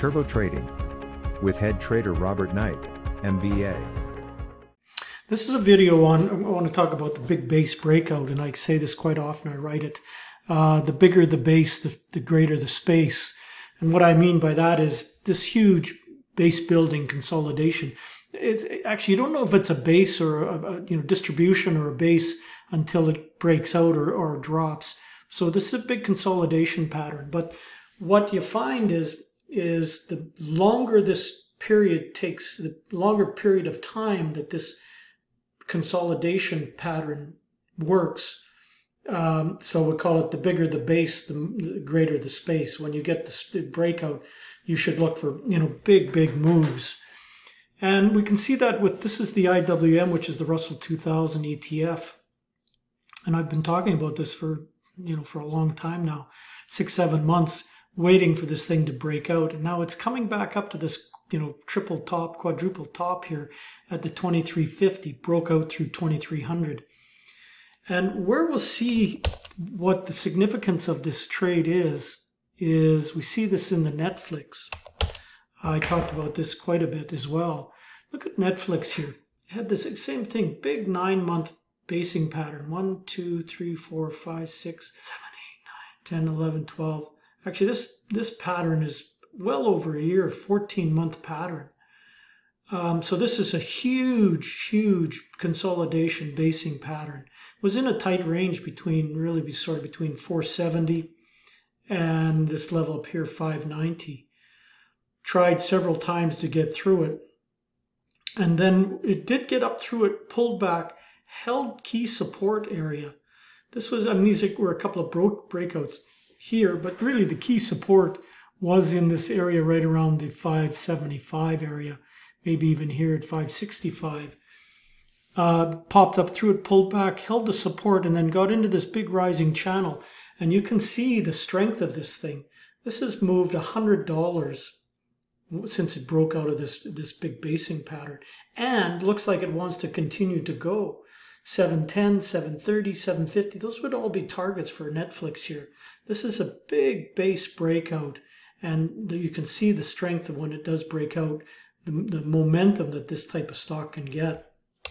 Turbo Trading with head trader Robert Knight, MBA. This is a video I want to talk about the big base breakout, and I say this quite often, I write it. The bigger the base, the greater the space. And what I mean by that is this huge base building consolidation. It's actually, you don't know if it's a base or a distribution or a base until it breaks out or drops. So this is a big consolidation pattern. But what you find is the longer this period takes, the longer period of time that this consolidation pattern works. So we call it the bigger the base, the greater the space. When you get the breakout, you should look for big moves. And we can see that this is the IWM, which is the Russell 2000 ETF. And I've been talking about this for a long time now, 6-7 months, waiting for this thing to break out. And now it's coming back up to this, triple top, quadruple top here at the 2350, broke out through 2300. And where we'll see what the significance of this trade is we see this in the Netflix. I talked about this quite a bit as well. Look at Netflix here. It had this same thing, big 9-month basing pattern. 1, 2, 3, 4, 5, 6, 7, 8, 9, 10, 11, 12. Actually, this pattern is well over a year, 14-month pattern. So this is a huge consolidation basing pattern. It was in a tight range between 470 and this level up here, 590. Tried several times to get through it. And then it did get up through it, pulled back, held key support area. This was, these were a couple of breakouts here, but really the key support was in this area right around the 575 area, maybe even here at 565. Popped up through it, pulled back, held the support, and then got into this big rising channel. And you can see the strength of this thing. This has moved $100 since it broke out of this big basing pattern, and looks like it wants to continue to go. 710, 730, 750, those would all be targets for Netflix here. This is a big base breakout, and you can see the strength of when it does break out, the momentum that this type of stock can get.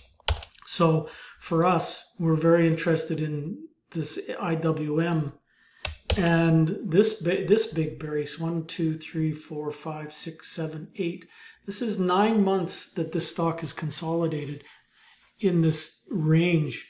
So for us, we're very interested in this IWM. And this big base, 1, 2, 3, 4, 5, 6, 7, 8. This is 9 months that this stock is consolidated in this range.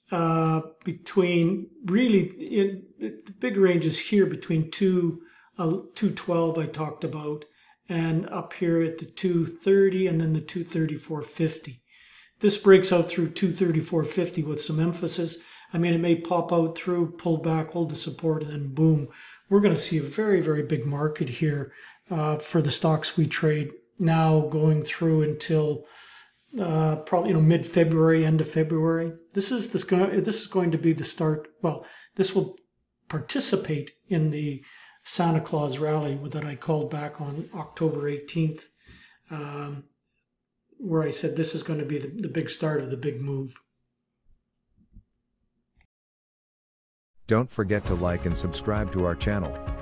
Between the big range is here between 212 I talked about, and up here at the 230 and then the 234.50. This breaks out through 234.50 with some emphasis. It may pop out through, pull back, hold the support, and then boom. We're going to see a very big market here for the stocks we trade now going through until probably mid-February, end of February. This is going to be the start. Well, this will participate in the Santa Claus Rally that I called back on October 18th, where I said this is going to be the big start of the big move. Don't forget to like and subscribe to our channel.